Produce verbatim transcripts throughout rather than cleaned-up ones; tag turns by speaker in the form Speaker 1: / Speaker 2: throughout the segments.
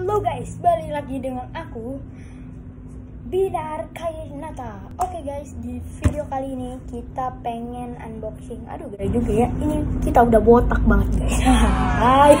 Speaker 1: Halo guys, balik lagi dengan aku Binar Kainata. Oke guys, di video kali ini kita pengen unboxing. Aduh gaya juga ya, ini kita udah botak banget guys. Hai.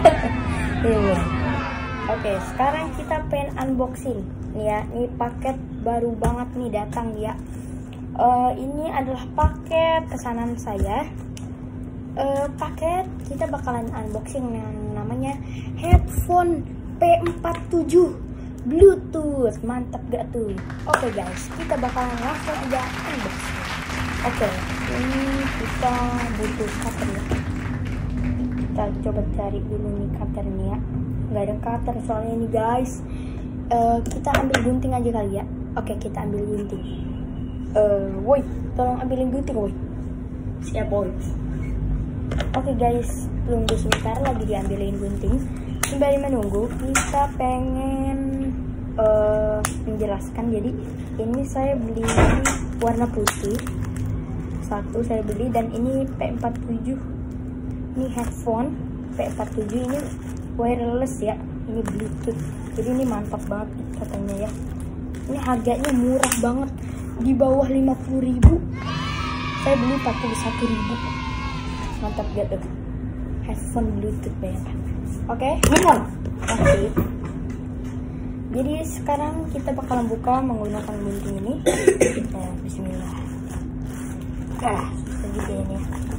Speaker 1: Oke, sekarang kita pengen unboxing nih ya. Ini paket baru banget nih datang ya. Uh, ini adalah paket pesanan saya. Uh, paket kita bakalan unboxing yang namanya headphone P empat puluh tujuh Bluetooth. Mantap gak tuh? Oke guys, kita bakalan langsung aja unboxing. Oke, ini kita butuh cutter ya. Kita coba cari dulu nih cutter nih ya. Nggak ada cutter soalnya ini guys. Uh, kita ambil gunting aja kali ya. Oke, kita ambil gunting. Uh, woi, tolong ambilin gunting woi. Siap boy. Oke guys, tunggu sebentar lagi diambilin gunting. Sembari menunggu, kita pengen uh, menjelaskan. Jadi ini saya beli warna putih satu saya beli, dan ini P empat puluh tujuh. Ini headphone P empat puluh tujuh, ini wireless ya, ini Bluetooth. Jadi ini mantap banget katanya ya. Ini harganya murah banget, di bawah lima puluh ribu. Saya beli empat puluh satu ribu. Mantap gak tuh? Headphone Bluetooth bayangkan. Oke, okay. Oke. Jadi sekarang kita bakalan buka menggunakan gunting ini. Nah, bismillah. Ah, begitu ini.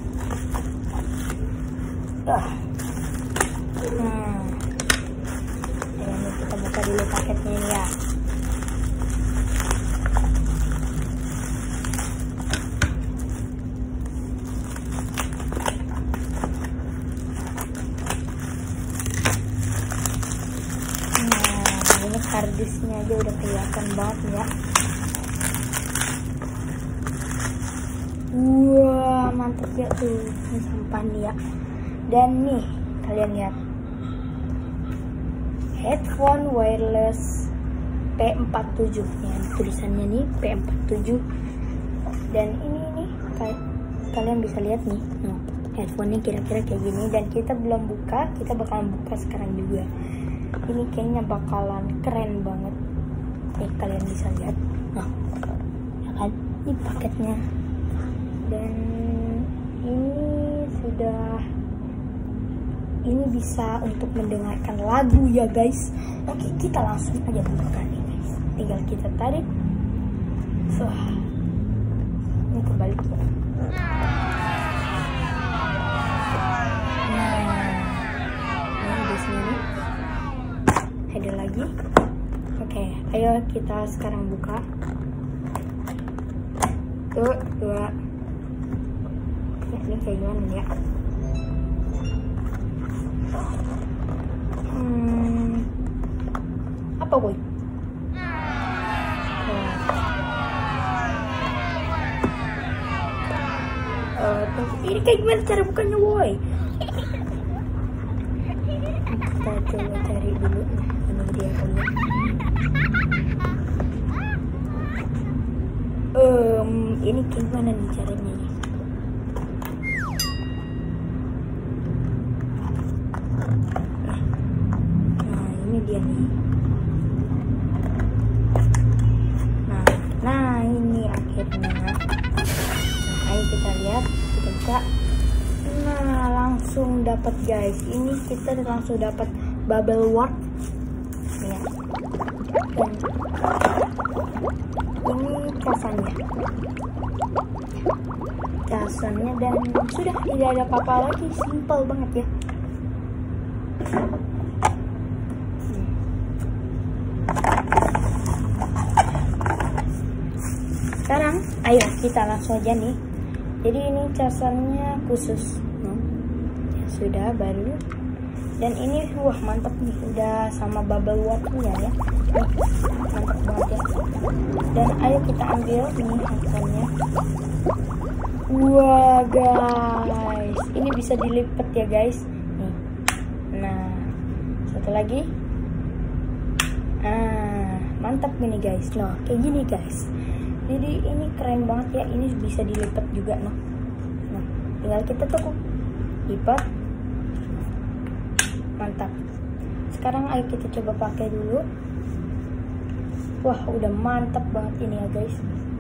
Speaker 1: Ah. Nah. Ini kita buka dulu paketnya ini ya. Kardusnya aja udah kelihatan banget ya. Wah, mantap ya tuh. Ini sampah nih ya. Dan nih, kalian lihat. Headphone wireless P empat puluh tujuh ya, tulisannya nih P empat puluh tujuh. Dan ini nih kayak kalian bisa lihat nih. Nah, headphone-nya kira-kira kayak gini, dan kita belum buka, kita bakalan buka sekarang juga. Ini kayaknya bakalan keren banget. Nih kalian bisa lihat. Nah, ya kan? Ini paketnya. Dan ini sudah, ini bisa untuk mendengarkan lagu ya guys. Oke, kita langsung aja buka nih guys. Tinggal kita tarik. So, ini kembali. Ada lagi. Oke, ayo kita sekarang buka. Tuh, dua. Ya, ini kayak gimana ya? Hmm, apa boy? Uh, ini kayak gimana cara bukanya boy? Kita coba cari dulu. Dia um, ini gimana nih caranya nih? Nah, nah ini dia nih. Nah, nah ini akhirnya. Nah, ayo kita lihat, kita buka. Nah, langsung dapat guys. Ini kita langsung dapat bubble wrap. Ya. Dan ini casannya casannya dan sudah tidak ada apa-apa lagi, simple banget ya. hmm. Sekarang ayo kita langsung aja nih. Jadi ini casannya khusus. hmm. Ya, sudah baru. Dan ini wah mantap nih, udah sama bubble wrap-nya ya. Mantap banget ya. Dan ayo kita ambil ini headphone-nya. Wah guys, ini bisa dilipat ya guys. Nih. Nah, satu lagi. Ah, mantap ini guys. Nah, kayak gini guys. Jadi ini keren banget ya. Ini bisa dilipat juga nah. Nah, tinggal kita tuh lipat. Mantap. sekarang ayo kita coba pakai dulu. Wah, udah mantap banget ini ya guys.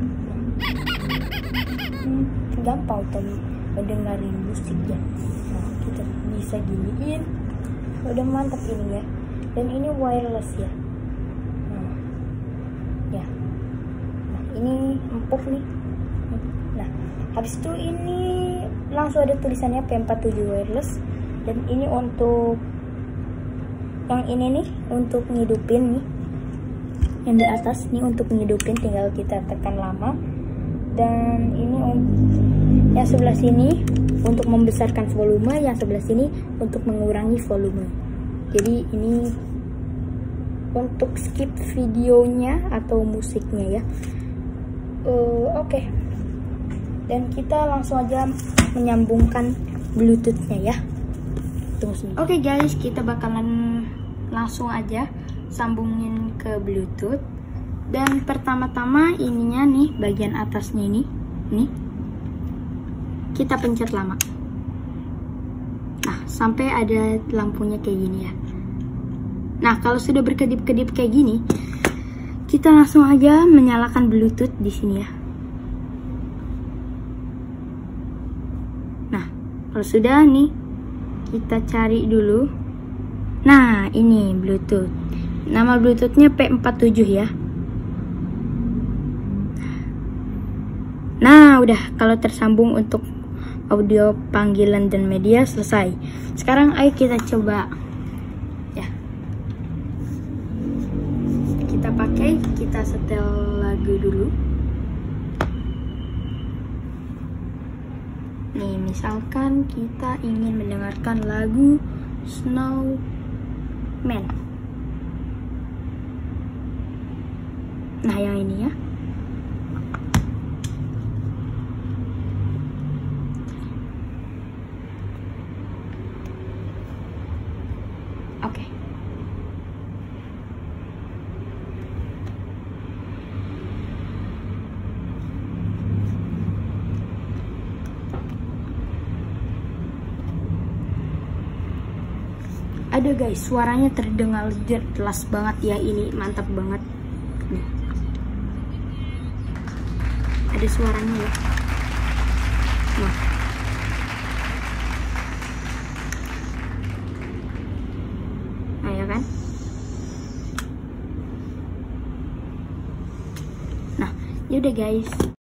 Speaker 1: Hmm, gampang tuh mendengarin musiknya. Nah, kita bisa giniin. Udah mantap ini ya. Dan ini wireless ya. Nah, ya. Nah, ini empuk nih. Nah, habis itu ini langsung ada tulisannya P empat puluh tujuh wireless. Dan ini untuk yang ini nih untuk ngidupin nih. Yang di atas nih untuk ngidupin, tinggal kita tekan lama. Dan ini yang sebelah sini untuk membesarkan volume, yang sebelah sini untuk mengurangi volume. Jadi ini untuk skip videonya atau musiknya ya. uh, Oke okay. Dan kita langsung aja menyambungkan bluetoothnya ya. Tunggu sini. Oke okay guys, kita bakalan langsung aja sambungin ke bluetooth. Dan pertama-tama ininya nih, bagian atasnya ini nih kita pencet lama. Nah, sampai ada lampunya kayak gini ya. Nah, kalau sudah berkedip-kedip kayak gini, kita langsung aja menyalakan bluetooth di sini ya. Nah, kalau sudah nih, kita cari dulu. Nah, ini bluetooth. Nama bluetoothnya P empat puluh tujuh ya. Nah, udah, kalau tersambung untuk audio panggilan dan media selesai. Sekarang ayo kita coba ya. Kita pakai, kita setel lagu dulu. Nih, misalkan kita ingin mendengarkan lagu Snowman. Nah, yang ini ya. Oke. Okay. Aduh guys, suaranya terdengar jelas banget ya, ini mantap banget. Nih. Ada suaranya ya. Nah. Nah, ya kan? Nah, yaudah guys.